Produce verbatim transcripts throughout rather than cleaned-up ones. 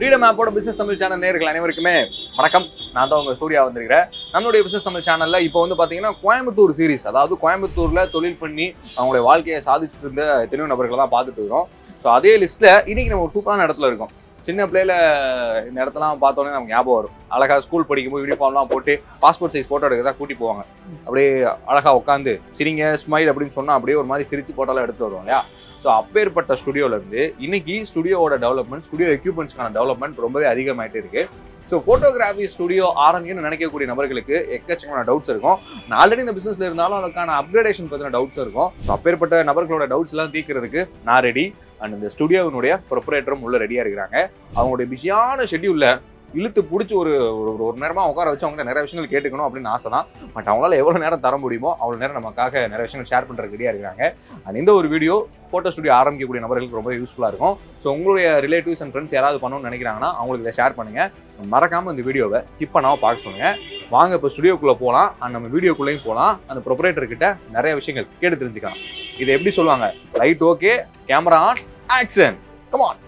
Freedom ஆப்போட business Tamil channel நேயர்கள் அனைவருக்குமே வணக்கம். நான் தான் உங்க சூர்யா வந்திருக்கிறேன். நம்மளுடைய பிசினஸ் தமிழ் சேனல்ல இப்போ வந்து பாத்தீங்கன்னா கோயம்புத்தூர் சீரிஸ், அதாவது கோயம்புத்தூர்ல தொழில் பண்ணி அவங்களுடைய வாழ்க்கையை சாதிச்சுட்டு இருந்த எத்தனையோ நபர்களை தான் பார்த்துட்டு இருக்கோம். ஸோ அதே லிஸ்ட்ல இன்னைக்கு நம்ம ஒரு சூப்பரான இடத்துல இருக்கோம். சின்ன பிள்ளையில இந்த இடத்தெல்லாம் பார்த்தோன்னே நமக்கு ஞாபகம் வரும். அழகா ஸ்கூல் படிக்கும்போது யூனிஃபார்ம்லாம் போட்டு பாஸ்போர்ட் சைஸ் ஃபோட்டோ எடுக்கிறதா கூட்டி போவாங்க. அப்படியே அழகா உட்காந்து சிரிங்க ஸ்மைல் அப்படின்னு சொன்னா அப்படியே ஒரு மாதிரி சிரிச்சு போட்டோலாம் எடுத்துட்டு வருவோம் இல்லையா? ஸோ அப்பேற்பட்ட ஸ்டுடியோல இருந்து இன்னைக்கு ஸ்டுடியோட டெவலப்மெண்ட், ஸ்டுடியோ எக்யூப்மெண்ட்ஸ்க்கான டெவலப்மெண்ட் ரொம்பவே அதிகமாயிட்டு இருக்கு. ஸோ ஃபோட்டோகிராஃபி ஸ்டுடியோ ஆரம்பிக்கணும்னு நினைக்கக்கூடிய நபர்களுக்கு எக்கச்சக்கமான டவுட்ஸ் இருக்கும். நான் ஆல்ரெடி இந்த பிசினஸ்ல இருந்தாலும் அதுக்கான அப்கிரேடேஷன் பற்றின டவுட்ஸ் இருக்கும். ஸோ அப்பேற்பட்ட நபர்களோட டவுட்ஸ் எல்லாம் தீர்க்கிறதுக்கு நான் ரெடி. அண்ட் இந்த ஸ்டுடியோவினுடைய ப்ரொப்ரேட்டரும் உள்ள ரெடியா இருக்கிறாங்க. அவங்களுடைய பிஸியான ஷெட்யூல்ல இழுத்து பிடிச்சி ஒரு ஒரு நேரமாக உட்கார வச்சு அவங்க நிறைய விஷயங்கள் கேட்டுக்கணும் அப்படின்னு ஆசை தான். பட் அவங்களால எவ்வளோ நேரம் தர முடியுமோ அவ்வளோ நேரம் நமக்காக நிறைய விஷயங்கள் ஷேர் பண்ணுறதுக்கு ரெடியாக இருக்கிறாங்க. அண்ட் இந்த ஒரு வீடியோ ஃபோட்டோ ஸ்டுடியோ ஆரம்பிக்கக்கூடிய நபர்களுக்கு ரொம்ப யூஸ்ஃபுல்லாக இருக்கும். ஸோ உங்களுடைய ரிலேட்டிவ்ஸ் அண்ட் ஃப்ரெண்ட்ஸ் யாராவது பண்ணணும்னு நினைக்கிறாங்கன்னா அவங்களுக்கு இதை ஷேர் பண்ணுங்கள். மறக்காமல் இந்த வீடியோவை ஸ்கிப் பண்ணாமல் பார்க்க சொல்லுங்கள். வாங்க இப்போ ஸ்டுடியோக்குள்ளே போகலாம். அண்ட் நம்ம வீடியோக்குள்ளேயும் போகலாம். அந்த ப்ரொப்ரேட்டர் கிட்ட நிறைய விஷயங்கள் கேட்டு தெரிஞ்சுக்கலாம். இதை எப்படி சொல்லுவாங்க? Right, okay, camera on, action, come on.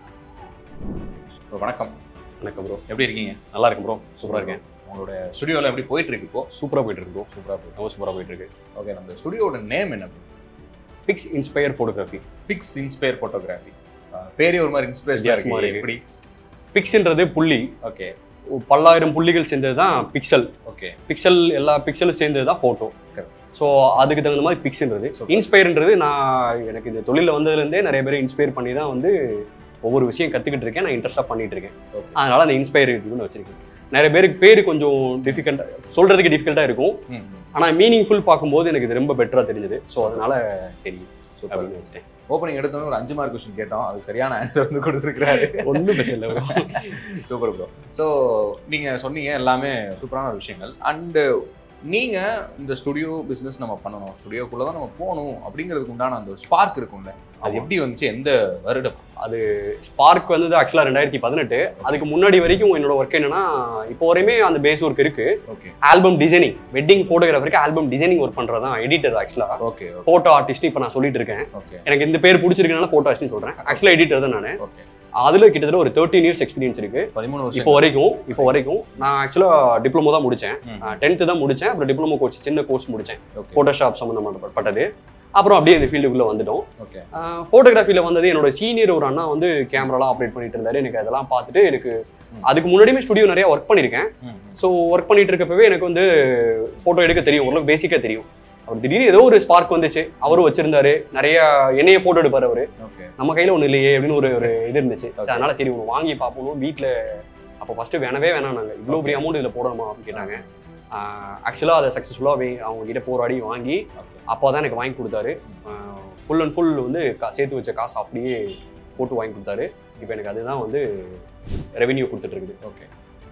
வணக்கம். வணக்கம் ப்ரோ, எப்படி இருக்கீங்க? நல்லா இருக்கும் ப்ரோ, சூப்பராக இருக்கேன். உங்களோட ஸ்டுடியோவில் எப்படி போயிட்டு இருக்கு? இப்போ சூப்பராக போயிட்டு இருக்கு ப்ரோ, சூப்பராக போயிட்டு ரொம்ப சூப்பராக போயிட்டு இருக்கு. ஓகே, நம்ம ஸ்டுடியோட நேம் என்ன? Pix inspire photography. Pix inspire photography. பேரே ஒரு மாதிரி இன்ஸ்பிரேஷனாக இருக்கு. எப்படி? பிக்ஸ்ன்றது புள்ளி. ஓகே, பல்லாயிரம் புள்ளிகள் சேர்ந்தது தான் பிக்சல். ஓகே, பிக்சல் எல்லா பிக்சலும் சேர்ந்தது தான் ஃபோட்டோ. ஸோ அதுக்கு தகுந்த மாதிரி பிக்ஸ்ன்றது. இன்ஸ்பயர்ன்றது நான் எனக்கு இந்த தொழிலில் வந்ததுலேருந்தே நிறைய பேர் இன்ஸ்பயர் பண்ணி தான் வந்து ஒவ்வொரு விஷயம் கற்றுக்கிட்டு இருக்கேன். நான் இன்ட்ரெஸ்ட்டாக பண்ணிட்டு இருக்கேன். அதனால அந்த இன்ஸ்பயர்னு வச்சிருக்கேன். நிறைய பேருக்கு பேர் கொஞ்சம் டிஃபிகல்ட்டாக சொல்றதுக்கு டிஃபிகல்ட்டாக இருக்கும். ஆனால் மீனிங்ஃபுல் பார்க்கும்போது எனக்கு இது ரொம்ப பெட்டராக தெரிஞ்சது. ஸோ அதனால சரி அப்படின்னு வச்சுட்டேன். ஓப்பனிங் எடுத்தோன்னு ஒரு அஞ்சு மார்க் கொஸ்டின் கேட்டோம். அதுக்கு சரியான ஆன்சர் வந்து கொடுத்துருக்காரு. ஒன்றும் பிரச்சனை இல்லை. Super bro. ஸோ நீங்கள் சொன்னீங்க எல்லாமே சூப்பரான விஷயங்கள். அண்டு நீங்கள் இந்த ஸ்டுடியோ பிஸ்னஸ் நம்ம பண்ணணும், ஸ்டுடியோக்குள்ளே தான் நம்ம போகணும் அப்படிங்கிறதுக்கு உண்டான அந்த ஒரு ஸ்பார்க் இருக்கும்ல, அது எப்படி வந்துச்சு? எந்த வருடம் அது ஸ்பார்க் வந்தது? ஆக்சுவலாக ரெண்டாயிரத்தி பதினெட்டு. அதுக்கு முன்னாடி வரைக்கும் என்னோட ஒர்க் என்னன்னா, இப்போ வரையுமே அந்த பேஸ் ஒர்க் இருக்கு. ஓகே, ஆல்பம் டிசைனிங், வெட்டிங் ஃபோட்டோகிராஃபருக்கு ஆல்பம் டிசைனிங் ஒர்க் பண்ணுறது தான் எடிட்டர். ஆக்சுவலாக ஓகே, ஃபோட்டோ ஆர்டிஸ்ட் இப்போ நான் சொல்லிட்டு இருக்கேன். ஓகே, எனக்கு இந்த பேர் பிடிச்சிருக்கனால ஃபோட்டோ ஆர்டிஸ்ட்னு சொல்கிறேன். ஆக்சுவலாக எடிட்டர் தான் நான். ஓகே, அதில் கிட்டத்தட்ட ஒரு தேர்ட்டீன் இயர்ஸ் எக்ஸ்பீரியன்ஸ் இருக்கு. பதிமூணு வருஷம் இப்போ வரைக்கும். இப்போ வரைக்கும் நான் ஆக்சுவலாக டிப்ளமோ தான் முடித்தேன். டென்த்து தான் முடித்தேன். அப்புறம் டிப்ளமோ கோர்ஸ், சின்ன கோர்ஸ் முடித்தேன், ஃபோட்டோஷாப் சம்மந்தப்பட்டது. அப்புறம் அப்படியே இந்த ஃபீல்டுக்குள்ளே வந்துட்டோம். ஓகே, ஃபோட்டோகிராஃபியில் வந்தது என்னோட சீனியர் ஒரு அண்ணா வந்து கேமராலாம் ஆப்ரேட் பண்ணிட்டு இருந்தாரு. எனக்கு அதெல்லாம் பார்த்துட்டு எனக்கு அதுக்கு முன்னாடியுமே ஸ்டுடியோ நிறைய ஒர்க் பண்ணியிருக்கேன். ஸோ ஒர்க் பண்ணிட்டு இருக்கப்பவே எனக்கு வந்து ஃபோட்டோ எடுக்க தெரியும், ஓரளவுக்கு பேசிக்காக தெரியும். அவர் திடீர்னு ஏதோ ஒரு ஸ்பார்க் வந்துச்சு. அவரும் வச்சிருந்தாரு, நிறைய என்னைய ஃபோட்டோ எடுப்பார் அவரு. நம்ம கையில் ஒன்றும் இல்லையே அப்படின்னு ஒரு ஒரு இது இருந்துச்சு. அதனால சரி ஒன்று வாங்கி பார்ப்போம். வீட்டில் அப்போ ஃபஸ்ட்டு வேணவே வேணாம், நாங்கள் இவ்வளோ பெரிய அமௌண்ட் இதில் போடணுமா அப்படின்னு கேட்டாங்க. ஆக்சுவலாக அதை சக்ஸஸ்ஃபுல்லாக அவங்க கிட்ட போராடி வாங்கி அப்போ தான் எனக்கு வாங்கி கொடுத்தாரு. ஃபுல் அண்ட் ஃபுல் வந்து சேர்த்து வச்ச காசு அப்படியே போட்டு வாங்கி கொடுத்தாரு. இப்போ எனக்கு அதுதான் வந்து ரெவென்யூ கொடுத்துட்டு இருக்குது. ஓகே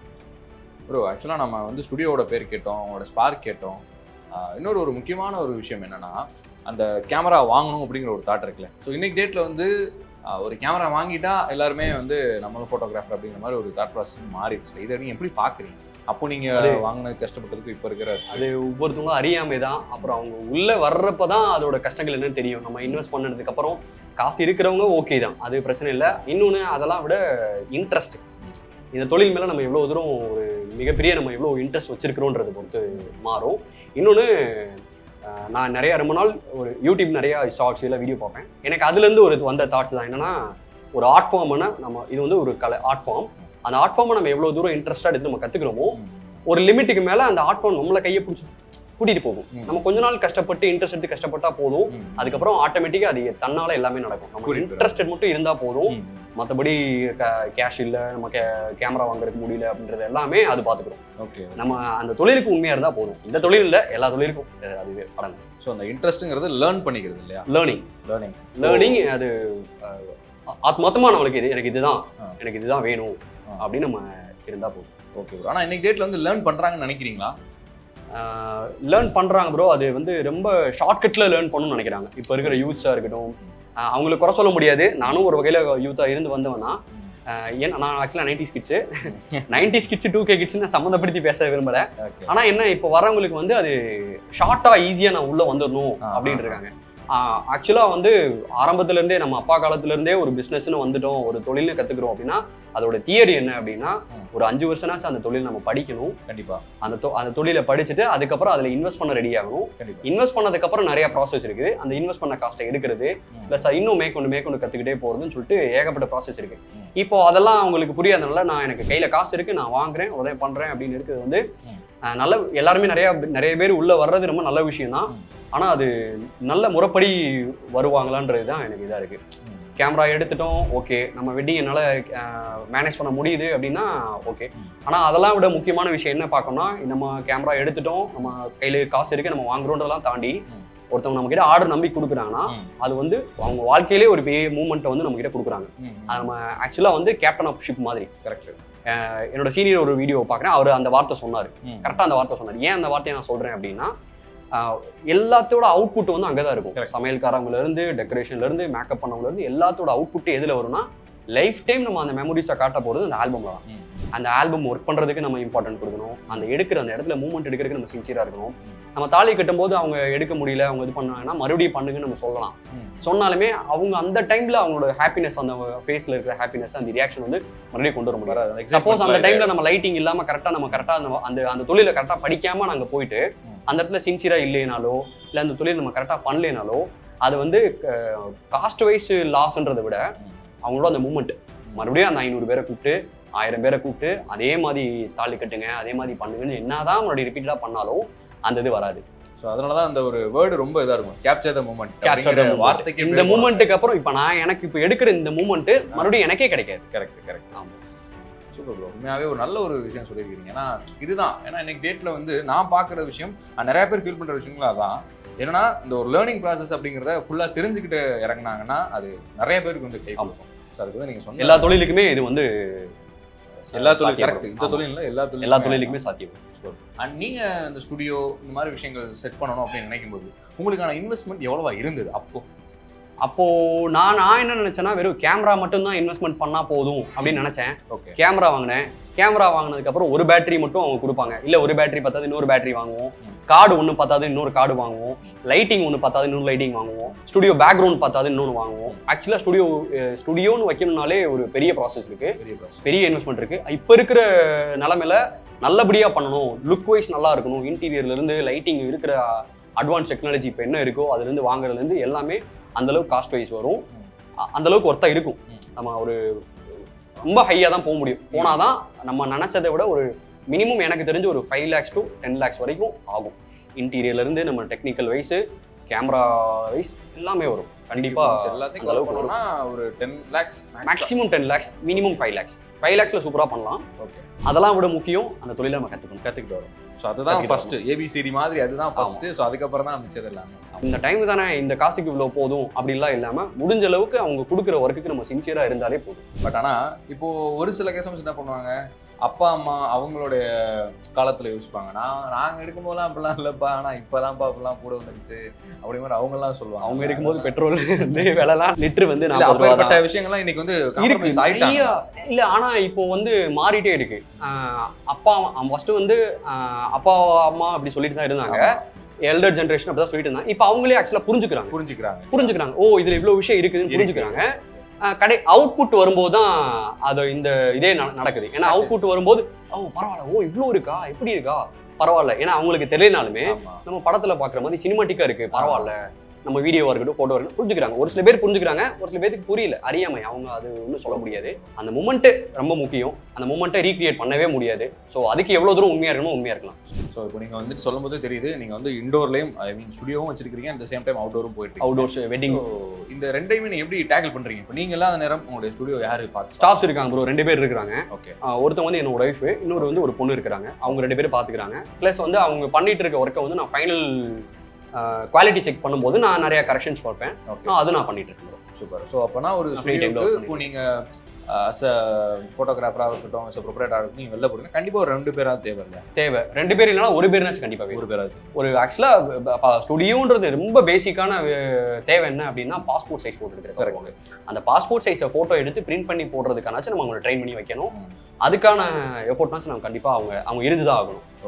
ப்ரோ, ஆக்சுவலாக நம்ம வந்து ஸ்டுடியோட பேர் கேட்டோம், அவங்களோட ஸ்பார்க் கேட்டோம். இன்னொரு ஒரு முக்கியமான ஒரு விஷயம் என்னன்னா, அந்த கேமரா வாங்கணும் அப்படிங்கிற ஒரு தாட் இருக்குல்ல. ஸோ இன்னைக்கு டேட்டில் வந்து ஒரு கேமரா வாங்கிட்டா எல்லாருமே வந்து நம்மளும் ஃபோட்டோகிராஃபர் அப்படிங்கிற மாதிரி ஒரு தாட் ப்ராசஸ் மாறிடுச்சு. இதை நீங்கள் எப்படி பார்க்குறீங்க? அப்போ நீங்கள் வாங்கினது கஷ்டப்பட்டதுக்கு இப்போ இருக்கிற அது ஒவ்வொருத்தவங்களும் அறியாமை தான். அப்புறம் அவங்க உள்ளே வர்றப்ப தான் அதோட கஷ்டங்கள் என்னன்னு தெரியும். நம்ம இன்வெஸ்ட் பண்ணதுக்கு அப்புறம் காசு இருக்கிறவங்க ஓகே தான், அது பிரச்சனை இல்லை. இன்னொன்று அதெல்லாம் விட இன்ட்ரெஸ்ட், இந்த தொழில் மேலே நம்ம எவ்வளோ தூரம் ஒரு மிகப்பெரிய நம்ம எவ்வளோ இன்ட்ரெஸ்ட் வச்சிருக்கிறோன்றதை பொறுத்து மாறும். இன்னொன்று நான் நிறையா ரொம்ப நாள் ஒரு யூடியூப் நிறையா ஷார்ட்ஸ் இல்லை வீடியோ பார்ப்பேன். எனக்கு அதுலேருந்து ஒரு வந்த தாட்ஸ் தான் என்னென்னா, ஒரு ஆர்ட் ஃபார்ம்னா நம்ம இது வந்து ஒரு கலை ஆர்ட் ஃபார்ம். அந்த ஆர்ட் ஃபார்மை நம்ம எவ்வளோ தூரம் இன்ட்ரெஸ்டாக எடுத்து நம்ம கற்றுக்கிறோமோ, ஒரு லிமிட்டுக்கு மேலே அந்த ஆர்ட் ஃபார்ம் நம்மளை கையை பிடிச்சி கூட்டிகிட்டு போகும். நம்ம கொஞ்ச நாள் கஷ்டப்பட்டு இன்ட்ரெஸ்ட் எடுத்து கஷ்டப்பட்டா போதும், அதுக்கப்புறம் ஆட்டோமேட்டிக்காக அது தன்னால எல்லாமே நடக்கும். நம்ம இன்ட்ரெஸ்டட் மட்டும் இருந்தால் போதும். மற்றபடி கேஷ் இல்லை, நம்ம கே கேமரா வாங்குறதுக்கு முடியல அப்படின்றது எல்லாமே அது பார்த்துக்கிறோம். ஓகே, நம்ம அந்த தொழிலுக்கு உண்மையாக இருந்தால் போதும். இந்த தொழில் இல்லை, எல்லா தொழிலுக்கும் அதுவே படங்கும். ஸோ அந்த இன்ட்ரெஸ்ட்டுங்கிறது லேர்ன் பண்ணிக்கிறது இல்லையா? லேர்னிங் லேர்னிங் லேர்னிங் அது மொத்தமாக நம்மளுக்கு இது எனக்கு இதுதான் எனக்கு இதுதான் வேணும் அப்படின்னு நம்ம இருந்தால் போதும். ஓகே ப்ரோ, ஆனால் இன்னைக்கு டேட்டில் வந்து லேர்ன் பண்ணுறாங்கன்னு நினைக்கிறீங்களா? லேர்ன் பண்ணுறாங்க ப்ரோ. அது வந்து ரொம்ப ஷார்ட்கட்டில் லேர்ன் பண்ணணும்னு நினைக்கிறாங்க இப்போ இருக்கிற யூத்ஸாக இருக்கட்டும். அவங்களுக்கு குறை சொல்ல முடியாது, நானும் ஒரு வகையில் யூத்தாக இருந்து வந்தவன் தான். ஏன்னா நான் ஆக்சுவலாக nineties kids nineties kids two K kids நான் சம்மந்தப்படுத்தி பேச விரும்பலை. ஆனால் என்ன இப்போ வரவங்களுக்கு வந்து அது ஷார்ட்டாக ஈஸியாக நான் உள்ளே வந்துடணும் அப்படின்னு இருக்காங்க. ஆக்சுவலாக வந்து ஆரம்பத்துலேருந்தே நம்ம அப்பா காலத்துலேருந்தே ஒரு பிஸ்னஸ்ன்னு வந்துட்டோம், ஒரு தொழில்னு கற்றுக்குறோம் அப்படின்னா அதோட தியரி என்ன அப்படின்னா ஒரு அஞ்சு வருஷம்னாச்சும் அந்த தொழில் நம்ம படிக்கணும். கண்டிப்பா அந்த அந்த தொழிலை படிச்சுட்டு அதுக்கப்புறம் அதில் இன்வெஸ்ட் பண்ண ரெடி ஆகணும். இன்வெஸ்ட் பண்ணதுக்கப்புறம் நிறைய ப்ராசஸ் இருக்குது. அந்த இன்வெஸ்ட் பண்ண காஸ்ட்டை எடுக்கிறது ப்ளஸ் இன்னும் மேற்கொண்டு மேற்கொண்டு கற்றுக்கிட்டே போகிறதுன்னு சொல்லிட்டு ஏகப்பட்ட ப்ராசஸ் இருக்குது. இப்போ அதெல்லாம் அவங்களுக்கு புரியாதனால நான் எனக்கு கையில் காசு இருக்குது, நான் வாங்குறேன், உடனே பண்ணுறேன் அப்படின்னு இருக்கிறது வந்து நல்ல எல்லாருமே நிறைய நிறைய பேர் உள்ளே வர்றது ரொம்ப நல்ல விஷயம் தான். ஆனால் அது நல்ல முறைப்படி வருவாங்களான்றது தான் எனக்கு இதாக இருக்குது. கேமரா எடுத்துட்டோம், ஓகே, நம்ம வெட்டிங் என்னால் மேனேஜ் பண்ண முடியுது அப்படின்னா ஓகே. ஆனால் அதெல்லாம் விட முக்கியமான விஷயம் என்ன பார்க்கணும்னா, நம்ம கேமரா எடுத்துட்டோம், நம்ம கையில் காசு இருக்குது, நம்ம வாங்குறோன்றதெல்லாம் தாண்டி ஒருத்தவங்க நம்ம கிட்ட ஆர்டர் நம்பி கொடுக்குறாங்கன்னா அது வந்து அவங்க வாழ்க்கையிலே ஒரு பெரிய மூமெண்ட்டை வந்து நம்ம கிட்ட கொடுக்குறாங்க. அது நம்ம ஆக்சுவலாக வந்து கேப்டன் ஆஃப் ஷிப் மாதிரி. கரெக்ட். என்னோட சீனியர் ஒரு வீடியோ பார்க்குறேன், அவர் அந்த வார்த்தை சொன்னார், கரெக்டாக அந்த வார்த்தை சொன்னார். ஏன் அந்த வார்த்தையை நான் சொல்கிறேன் அப்படின்னா, எல்லாத்தோட அவுட்புட் வந்து அங்கே தான் இருக்கும். சமையல்காரவங்கலேருந்து டெக்கரேஷன்லேருந்து மேக்கப் பண்ணவங்கலேருந்து எல்லாத்தோட அவுட்புட் எதில் வரும்னா லைஃப் டைம் நம்ம அந்த மெமரிஸை காட்ட போகிறது அந்த ஆல்பமில் தான். அந்த ஆல்பம் ஒர்க் பண்ணுறதுக்கு நம்ம இம்பார்ட்டன்ட் கொடுக்கணும். அந்த எடுக்கிற அந்த இடத்துல மூவ்மெண்ட் எடுக்கிறதுக்கு நம்ம சின்சியராக இருக்கணும். நம்ம தாலி கட்டும்போது அவங்க எடுக்க முடியல, அவங்க இது பண்ணாங்கன்னா மறுபடியும் பண்ணுங்கன்னு நம்ம சொல்லலாம். சொன்னாலுமே அவங்க அந்த டைமில் அவங்களோட ஹாப்பினஸ், அந்த ஃபேஸில் இருக்கிற ஹாப்பினஸ், அந்த ரியாக்ஷன் வந்து மறுபடியும் கொண்டு வர முடியாது. சப்போஸ் அந்த டைமில் நம்ம லைட்டிங் இல்லாமல் கரெக்டாக நம்ம கரெக்டாக அந்த அந்த தொழிலை கரெக்டாக படிக்காமல் நாங்கள் போயிட்டு அந்த இடத்துல சின்சியராக இல்லைனாலோ இல்லை அந்த தொழில் நம்ம கரெக்டாக பண்ணலைனாலோ அது வந்து காஸ்ட் வைஸ் லாஸ்ன்றதை விட அவங்களோட அந்த மூமெண்ட் மறுபடியும் அந்த ஐநூறு பேரை கூப்பிட்டு ஆயிரம் பேரை கூப்பிட்டு அதே மாதிரி தாலி கட்டுங்க, அதே மாதிரி பண்ணுங்கன்னு என்னதான் மறுபடியும் ரிப்பீட்டடாக பண்ணாலும் அந்த இது வராது. ஸோ அதனால தான் அந்த ஒரு வேர்டு ரொம்ப இதாக இருக்கும், capture the moment. Capture the வார்த்தைக்கு இந்த மூமெண்ட்டுக்கு அப்புறம் இப்போ நான் எனக்கு இப்போ எடுக்கிற இந்த மூமெண்ட்டு மறுபடியும் எனக்கே கிடைக்காது. கரெக்ட் கரெக்ட் ஆமாம். சூப்பர் ப்ரோ, உண்மையாகவே ஒரு நல்ல ஒரு விஷயம் சொல்லியிருக்கீங்க. ஏன்னா இதுதான், ஏன்னா இன்னைக்கு டேட்டில் வந்து நான் பார்க்குற விஷயம், நிறைய பேர் ஃபீல் பண்ணுற விஷயங்களும் அதான். ஏன்னா இந்த ஒரு லேர்னிங் ப்ராசஸ் அப்படிங்கிறத ஃபுல்லாக தெரிஞ்சுக்கிட்டு இறங்கினாங்கன்னா அது நிறைய பேருக்கு வந்து கை கொடுக்கும். ஸோ அதுக்கு வந்து நீங்கள் சொன்ன எல்லா தொழிலுக்குமே இது வந்து எல்லா தொழிலும் கரெக்ட், இந்த தொழில் இல்லை எல்லா தொழிலும் எல்லா தொழிலுக்குமே சாத்தியம். அண்ட் நீங்கள் இந்த ஸ்டுடியோ இந்த மாதிரி விஷயங்கள் செட் பண்ணணும் அப்படின்னு நினைக்கும் போது உங்களுக்கான இன்வெஸ்ட்மெண்ட் எவ்வளவா இருந்தது அப்போ? அப்போ நான் நான் என்ன நினைச்சேன்னா வெறும் கேமரா மட்டும் தான் இன்வெஸ்ட்மெண்ட் பண்ணா போதும் அப்படின்னு நினைச்சேன். ஓகே, கேமரா வாங்கினேன். கேமரா வாங்கினதுக்கு அப்புறம் ஒரு பேட்டரி மட்டும் அவங்க கொடுப்பாங்க, இல்ல ஒரு பேட்டரி பத்தாது இன்னொரு பேட்டரி வாங்குவோம், கார்டு ஒன்று பத்தாது இன்னொரு கார்டு வாங்குவோம், லைட்டிங் ஒன்று பத்தாது இன்னொரு லைட்டிங் வாங்குவோம், ஸ்டுடியோ பேக்ரவுண்ட் பத்தாது இன்னொன்று வாங்குவோம். ஆக்சுவலாக ஸ்டுடியோ ஸ்டுடியோன்னு வைக்கணும்னாலே ஒரு பெரிய ப்ராசஸ் இருக்கு, பெரிய இன்வெஸ்ட்மெண்ட் இருக்கு. இப்போ இருக்கிற நிலமையில நல்லபடியாக பண்ணணும், லுக் வைஸ் நல்லா இருக்கணும், இன்டீரியர்ல இருந்து லைட்டிங் இருக்கிற அட்வான்ஸ் டெக்னாலஜி இப்போ என்ன இருக்கோ அதுலேருந்து வாங்குறதுலேருந்து எல்லாமே அந்தளவுக்கு காஸ்ட் வைஸ் வரும், அந்தளவுக்கு ஒர்த்தாக இருக்கும். நம்ம ஒரு ரொம்ப ஹையாக தான் போக முடியும். போனால் தான் நம்ம நினச்சதை விட ஒரு மினிமம் எனக்கு தெரிஞ்சு ஒரு five lakhs to ten lakhs வரைக்கும் ஆகும். இன்டீரியர்லேருந்து நம்ம டெக்னிக்கல் வைஸு கேமரா வைஸ் எல்லாமே வரும். கண்டிப்பாக எல்லாத்தையும் அளவுக்கு வரும்னா ஒரு ten lakhs maximum ten lakhs minimum five lakhs five லேக்ஸில் சூப்பராக பண்ணலாம். ஓகே, அதெல்லாம் விட முக்கியம் அந்த தொழிலை நம்ம கற்றுக்கணும், கற்றுக்கிட்டு வரும். ஸோ அதுதான் ஃபர்ஸ்ட் ஏபிசிடி மாதிரி, அதுதான் ஃபர்ஸ்ட். ஸோ அதுக்கப்புறம் தான் மிச்சது எல்லாமே. இந்த டைம் தானே இந்த காசுக்கு இவ்வளோ போதும் அப்படின்லாம் இல்லாமல் முடிஞ்ச அளவுக்கு அவங்க கொடுக்குற ஒர்க்குக்கு நம்ம சின்சியராக இருந்தாலே போதும். பட் ஆனால் இப்போ ஒரு சில கஸ்டமர்ஸ் என்ன பண்ணுவாங்க, அப்பா அம்மா அவங்களுடைய காலத்தில் யோசிப்பாங்க, நான் நாங்கள் எடுக்கும்போதெல்லாம் அப்படிலாம் இல்லைப்பா, ஆனால் இப்போதான்ப்பா அப்படிலாம் கூட வந்துருச்சு அப்படி மாதிரி அவங்கெல்லாம் சொல்லுவாங்க. அவங்க இருக்கும்போது பெட்ரோல் விலைலாம் லிட்டரு வந்து அப்படிப்பட்ட விஷயங்கள்லாம் இன்னைக்கு வந்து இல்லை. ஆனால் இப்போ வந்து மாறிட்டே இருக்கு. அப்பா ஃபர்ஸ்ட் வந்து அப்பா அம்மா அப்படி சொல்லிட்டு தான் இருந்தாங்க, எல்டர் ஜென்ரேஷன் அப்படி தான் சொல்லிட்டு இருந்தாங்க. இப்போ அவங்களே ஆக்சுவலாக புரிஞ்சுக்கிறாங்க புரிஞ்சுக்கிறாங்க புரிஞ்சுக்கிறாங்க ஓ இதில் இவ்வளோ விஷயம் இருக்குதுன்னு புரிஞ்சுக்கிறாங்க. கடை அவுட்புட் வரும்போது தான் அது இந்த இதே நடக்குது. ஏன்னா அவுட்புட் வரும்போது ஓ பரவாயில்ல, ஓ இவ்வளோ இருக்கா, எப்படி இருக்கா, பரவாயில்ல. ஏன்னா அவங்களுக்கு தெரியலனாலுமே நம்ம படத்துல பாக்குற மாதிரி சினிமாட்டிக்கா இருக்கு, பரவாயில்ல, நம்ம வீடியோவா இருக்கட்டும் போட்டோ இருக்கட்டும் புரிஞ்சுக்கிறாங்க. ஒரு சில பேர் புரிஞ்சுக்கிறாங்க, ஒரு சில பேருக்கு புரியல, அறியாமை, அவங்க அது ஒன்றும் சொல்ல முடியாது. அந்த மூமெண்ட்டு ரொம்ப முக்கியம், அந்த மூமெண்ட்டை ரீக்ரியேட் பண்ணவே முடியாது. ஸோ அதுக்கு எவ்வளோ தூரம் உண்மையாக இருக்கணும் உண்மையாக இருக்கலாம். ஸோ இப்போ நீங்கள் வந்துட்டு சொல்லும் போது தெரியுது, நீங்கள் வந்து இண்டோர்லேயும் ஐ மீன் ஸ்டுடியோவும் வச்சிருக்கீங்க, அட் த சேம் டைம் அவுட்டோரும் போயிட்டு அவுட்டோர்ஸ் வெட்டிங். இந்த ரெண்டையுமே நீங்கள் எப்படி டேக்கிள் பண்ணுறீங்க? இப்போ நீங்கள் இல்லாத நேரம் உங்களுடைய ஸ்டுடியோ யார் பார்த்து? ஸ்டாஃப்ஸ் இருக்காங்க ப்ரோ, ரெண்டு பேர் இருக்கிறாங்க. ஓகே, ஒருத்தவங்க வந்து என்னோட ஒய்ஃப், இன்னொரு வந்து ஒரு பொண்ணு இருக்கிறாங்க. அவங்க ரெண்டு பேரும் பார்த்துக்கிறாங்க. ப்ளஸ் வந்து அவங்க பண்ணிட்டு இருக்க ஒர்க்கை வந்து நான் ஃபைனல் குவாலிட்டி செக் பண்ணும்போது நான் நிறைய கரெக்ஷன்ஸ் பார்ப்பேன். அது நான் பண்ணிட்டு இருக்கேன். சூப்பர். ஸோ அப்போனா ஒரு ஸ்டுடியோக்கு இப்போ நீங்கள் அஸ் அ ஃபோட்டோகிராஃபராக இருக்கட்டும், அஸ் அ ப்ரொப்ரைட்டராக இருக்கட்டும், நீங்கள் வெளில போகிறீங்க, கண்டிப்பாக ஒரு ரெண்டு பேராக தேவை இல்லை? தேவை. ரெண்டு பேர் இல்லைனா ஒரு பேர்னாச்சும் கண்டிப்பாக ஒரு பேராது. ஒரு ஆக்சுவலாக ஸ்டுடியோன்றது ரொம்ப பேசிக்கான தேவை என்ன அப்படின்னா பாஸ்போர்ட் சைஸ் ஃபோட்டோ எடுத்துருக்காங்க. அந்த பாஸ்போர்ட் சைஸை ஃபோட்டோ எடுத்து பிரிண்ட் பண்ணி போடுறதுக்கானாச்சும் நம்ம அவங்களை ட்ரெயின் பண்ணி வைக்கணும். அதுக்கான எஃபோர்ட்னாச்சும் நம்ம கண்டிப்பாக அவங்க அவங்க இருந்து தான் ஆகணும். ஓகே.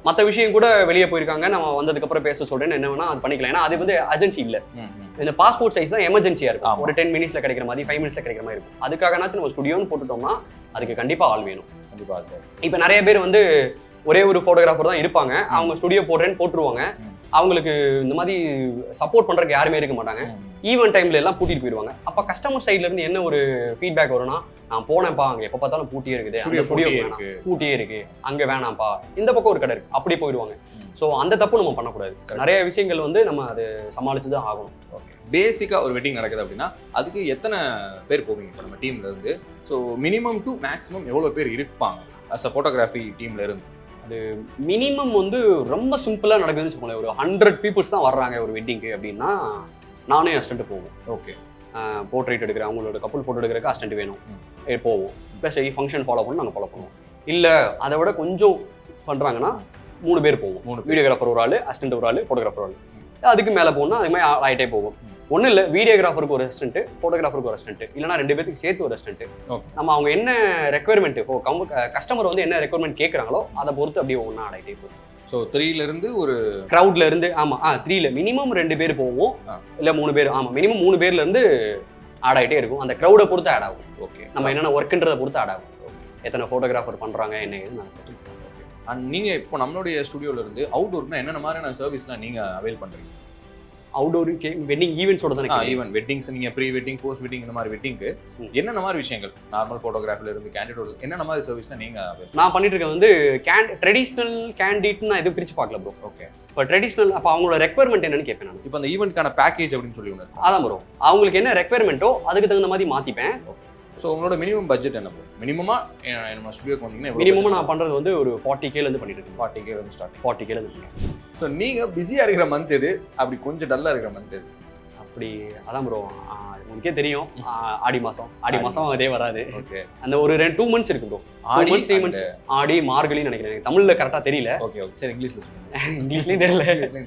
மற்ற விஷயம் கூட வெளியே போயிருக்காங்க, நம்ம வந்ததுக்கு அப்புறம் பேச சொல்றேன்னு என்ன வேணா அது பண்ணிக்கலாம். ஏன்னா அது வந்து அர்ஜென்சி இல்ல. இந்த பாஸ்போர்ட் சைஸ் தான் எமர்ஜென்சியா இருக்கும். ஒரு டென் மினிட்ஸ்ல கிடைக்கிற மாதிரி, ஃபைவ் மினிட்ஸ்ல கிடைக்கிற மாதிரி இருக்கும். அதுக்காகனாச்சும் நம்ம ஸ்டுடியோன்னு போட்டுட்டோம்னா அதுக்கு கண்டிப்பா ஆள் வேணும். கண்டிப்பா. இப்ப நிறைய பேர் வந்து ஒரே ஒரு போட்டோகிராஃபர் தான் இருப்பாங்க, அவங்க ஸ்டுடியோ போடுறேன்னு போட்டுருவாங்க. அவங்களுக்கு இந்த மாதிரி சப்போர்ட் பண்றதுக்கு யாருமே இருக்க மாட்டாங்க. ஈவென்ட் டைம்ல எல்லாம் பூட்டிட்டு போயிடுவாங்க. அப்ப கஸ்டமர் சைட்ல இருந்து என்ன ஒரு ஃபீட்பேக் வரும்னா, நான் போனேன்ப்பா அங்க எப்ப பார்த்தாலும் பூட்டியே இருக்குது, அந்த ஸ்டுடியோ வேணாம், பூட்டியே இருக்கு, அங்க வேணாம்ப்பா, இந்த பக்கம் ஒரு கடை இருக்கு, அப்படி போயிடுவாங்க. ஸோ அந்த தப்பு நம்ம பண்ணக்கூடாது. நிறைய விஷயங்கள் வந்து நம்ம அதை சமாளிச்சு தான் ஆகணும். ஓகே, பேசிக்கா ஒரு வெட்டிங் நடக்குது அப்படின்னா அதுக்கு எத்தனை பேர் போவீங்க இப்போ நம்ம டீம்ல இருந்து? ஸோ மினிமம் டு மேக்ஸிமம் எவ்வளோ பேர் இருப்பாங்க அஸ் அ ஃபோட்டோகிராஃபி டீம்ல இருந்து? அது மினிமம் வந்து ரொம்ப சிம்பிளா நடக்குதுன்னு வச்சுக்கோங்களேன். ஒரு ஹண்ட்ரட் பீப்புள்ஸ் தான் வர்றாங்க ஒரு வெட்டிங்க்கு அப்படின்னா நானே அசிஸ்டன்ட் போவோம். ஓகே, போர்ட்ரேட் எடுக்கிறேன், அவங்களோட கப்புள் ஃபோட்டோ எடுக்கிறதுக்கு அசிஸ்டன்ட் வேணும், போவோம். ப்ளஸ் ஃபங்க்ஷன் ஃபாலோ பண்ணி நாங்கள் ஃபாலோ பண்ணுவோம். இல்லை அதை விட கொஞ்சம் பண்ணுறாங்கன்னா மூணு பேர் போவோம். மூணு வீடியோகிராஃபர் ஒரு ஆள், அசிஸ்டன்ட் ஒரு ஆள், ஃபோட்டோகிராஃபர் ஒரு ஆள். அதுக்கு மேலே போகணும்னா அது மாதிரி ஆகிட்டே போகும். ஒன்றும் இல்லை, வீடியோகிராஃபருக்கு ஒரு அசிஸ்டன்ட், ஃபோட்டோகிராஃபருக்கு ஒரு அசிஸ்டன்ட், இல்லைனா ரெண்டு பேருக்கு சேர்த்து ஒரு அசிஸ்டன்ட். நம்ம அவங்க என்ன ரெக்குயர்மெண்ட், இப்போ கஸ்டமர் வந்து என்ன ரெக்குயர்மெண்ட் கேட்குறாங்களோ அதை பொறுத்து அப்படியே ஒன்றா ஆகிட்டே போகும். ஸோ த்ரீல இருந்து ஒரு க்ரௌட்ல இருந்து, ஆமா ஆ த்ரீல மினிமம் ரெண்டு பேர் போவோம், இல்லை மூணு பேர், ஆமா மினிமம் மூணு பேர்ல இருந்து ஆட் ஆகிட்டே இருக்கும். அந்த க்ரௌடை பொறுத்து ஆட் ஆகும். ஓகே, நம்ம என்னென்ன ஒர்க்குன்றதை பொறுத்து ஆட் ஆகும். எத்தனை ஃபோட்டோகிராஃபர் பண்ணுறாங்க என்ன ஏது நான். அண்ட் நீங்கள் இப்போ நம்மளுடைய ஸ்டுடியோல இருந்து அவுட்டோர்னா என்னென்ன மாதிரியான சர்வீஸ்லாம் நீங்கள் அவைல் பண்ணுறீங்க? அவுட்டோர் வெட்டிங் ஈவெண்ட்ஸோட தானே? ஈவென்ட் வெட்டிங்ஸ், நீங்க ப்ரீ வெட்டிங், போஸ்ட் வெட்டிங் இந்த மாதிரி வெட்டிங்க்கு என்னென்ன மாதிரி விஷயங்கள், நார்மல் ஃபோட்டோகிராஃபில இருந்து கேண்டிடோட என்னென்ன மாதிரி சர்வீஸ்னா நீங்க நான் பண்ணிட்டு இருக்கேன் வந்து கேன் ட்ரெடிஷ்னல் கேண்டிட் நான் எதுவும் பிரிச்சு பார்க்கல ப்ரோ. ஓகே, இப்போ ட்ரெடிஷ்னல் அப்போ அவங்களோட ரெக்குயர்மெண்ட் என்னன்னு கேட்பேன் நான். இப்போ அந்த ஈவெண்ட்க்கான பேக்கேஜ் அப்படின்னு சொல்லி ஒன்று அதான் ப்ரோ, அவங்களுக்கு என்ன ரெக்குயர்மெண்ட்டோ அதுக்கு தகுந்த மாதிரி மாற்றிப்பேன். ஸோ உங்களோட மினிமம் பட்ஜெட் என்ன ப்ரோ? மினிமமா நம்ம ஸ்டுடியோக்கு வந்தீங்கன்னா மினிமமா நான் பண்ணுறது வந்து ஒரு ஃபார்ட்டி கேலேருந்து பண்ணிட்டு இருக்கேன். ஃபார்ட்டி கே வந்து ஸ்டார்ட், ஃபார்ட்டி கேலேருந்து பண்ணிட்டு. ஸோ நீங்கள் பிஸியாக இருக்கிற மந்த் எது, அப்படி கொஞ்சம் டல்லாக இருக்கிற மந்த் எது? அப்படி அதான் ப்ரோ, உங்களுக்கே தெரியும் ஆடி மாதம், ஆடி மாதம் அதே வராது. ஓகே, அந்த ஒரு ரெண்டு டூ மந்த்ஸ் இருக்கு ப்ரோ. ஆடி த்ரீ மந்த்ஸ், ஆடி மார்கழின்னு நினைக்கிறேன், தமிழில் கரெக்டாக தெரியல. ஓகே ஓகே, சரி இங்கிலீஷில் சொல்லுங்கள். இங்கிலீஷ்லேயும் தெரியல.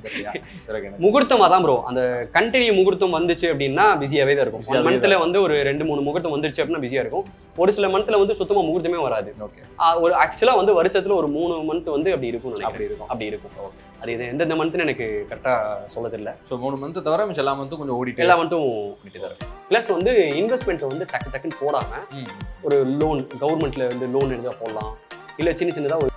முகூர்த்தம் அதான் ப்ரோ, அந்த கண்டினியூ முகூர்த்தம் வந்துச்சு அப்படின்னா பிஸியாகவே தான் இருக்கும். ஒன் மந்த்தில் வந்து ஒரு ரெண்டு மூணு முகூர்த்தம் வந்துருச்சு அப்படின்னா பிஸியாக இருக்கும். ஒரு சில மந்த்தில் வந்து சுத்தமாக முகூர்த்தமே வராது. ஓகே, ஒரு ஆக்சுவலாக வந்து வருஷத்தில் ஒரு மூணு மந்த் வந்து அப்படி இருக்கும். அப்படி இருக்கும் அப்படி இருக்கும் ஓகே, அது இது எந்தெந்த மந்த்னு எனக்கு கரெக்டாக சொல்ல தெரியல. ஸோ மூணு மந்த் தவிர மிச்சம் எல்லா மந்த்தும் கொஞ்சம் ஓடிட்டு எல்லா மந்த்தும் ஓடிட்டு தரும். ப்ளஸ் வந்து இன்வெஸ்ட்மெண்ட்டை வந்து டக்கு டக்குன்னு போடாமல் ஒரு லோன், கவர்மெண்ட்ல வந்து லோன் எடுத்தால் போடலாம், இல்லை சின்ன சின்னதாக ஒரு